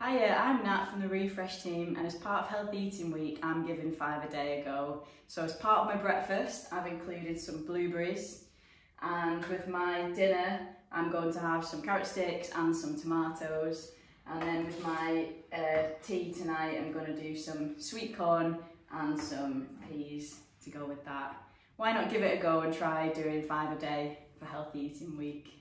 Hiya, I'm Nat from the Refresh team, and as part of Healthy Eating Week I'm giving 5 a day a go. So as part of my breakfast I've included some blueberries, and with my dinner I'm going to have some carrot sticks and some tomatoes, and then with my tea tonight I'm going to do some sweet corn and some peas to go with that. Why not give it a go and try doing 5 a day for Healthy Eating Week?